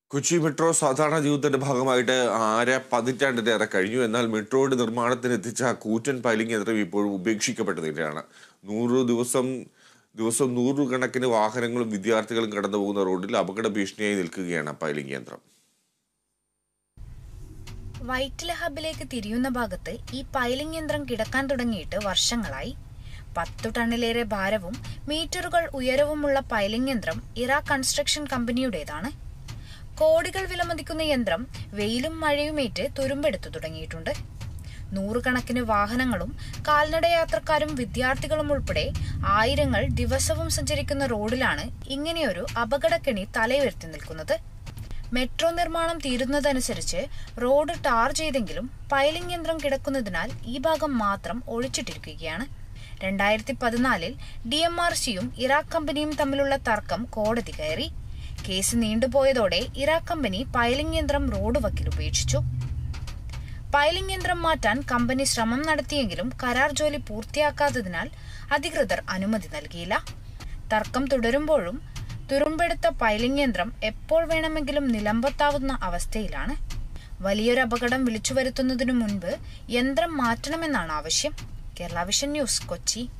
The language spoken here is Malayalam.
കൊച്ചി മെട്രോ സാധാരണ ജീവിതത്തിന്റെ ഭാഗമായിട്ട് പതിറ്റാണ്ടിലേറെ കഴിഞ്ഞു. എന്നാൽ മെട്രോയുടെ നിർമ്മാണത്തിന് എത്തിച്ച കൂറ്റൻ പൈലിംഗ് യന്ത്രം ഇപ്പോഴും ഉപേക്ഷിക്കപ്പെട്ട നിലയാണ്. 100 ദിവസം നൂറുകണക്കിന് വാഹനങ്ങളും വിദ്യാർത്ഥികളും കടന്നു പോകുന്ന റോഡിൽ അപകട ഭീഷണിയായി നിൽക്കുകയാണ് പൈലിംഗ് യന്ത്രം. വൈറ്റില ഹബിലേക്ക് തിരിയുന്ന ഭാഗത്ത് ഈ പൈലിംഗ് യന്ത്രം കിടക്കാൻ തുടങ്ങിയിട്ട് വർഷങ്ങളായി. 10 ടണ്ണിലേറെ ഭാരവും മീറ്ററുകൾ ഉയരവുമുള്ള പൈലിംഗ് യന്ത്രം ഇറ കൺസ്ട്രക്ഷൻ കമ്പനിയുടേതാണ്. കോടികൾ വിലമതിക്കുന്ന യന്ത്രം വെയിലും മഴയുമേറ്റ് തുരുമ്പെടുത്തു തുടങ്ങിയിട്ടുണ്ട്. നൂറുകണക്കിന് വാഹനങ്ങളും കാൽനടയാത്രക്കാരും വിദ്യാർത്ഥികളും ഉൾപ്പെടെ ആയിരങ്ങൾ ദിവസവും സഞ്ചരിക്കുന്ന റോഡിലാണ് ഇങ്ങനെയൊരു അപകടക്കെണി തലയുയർത്തി നിൽക്കുന്നത്. മെട്രോ നിർമ്മാണം തീരുന്നതനുസരിച്ച് റോഡ് ടാർ ചെയ്തെങ്കിലും പൈലിംഗ് യന്ത്രം കിടക്കുന്നതിനാൽ ഈ ഭാഗം മാത്രം ഒഴിച്ചിട്ടിരിക്കുകയാണ്. 2014 DMRCയും ഇറ കമ്പനിയും തമ്മിലുള്ള തർക്കം കോടതി കയറി. കേസ് നീണ്ടുപോയതോടെ ഇറ കമ്പനി പൈലിംഗ് യന്ത്രം റോഡ് വക്കിൽ ഉപേക്ഷിച്ചു. പൈലിംഗ് യന്ത്രം മാറ്റാൻ കമ്പനി ശ്രമം നടത്തിയെങ്കിലും കരാർ ജോലി പൂർത്തിയാക്കാത്തതിനാൽ അധികൃതർ അനുമതി നൽകിയില്ല. തർക്കം തുടരുമ്പോഴും തുരുമ്പെടുത്ത പൈലിംഗ് യന്ത്രം എപ്പോൾ വേണമെങ്കിലും നിലമ്പത്താവുന്ന അവസ്ഥയിലാണ്. വലിയൊരു അപകടം വിളിച്ചു വരുത്തുന്നതിനു മുൻപ് യന്ത്രം മാറ്റണമെന്നാണ് ആവശ്യം. Kerala vision news, Kochi.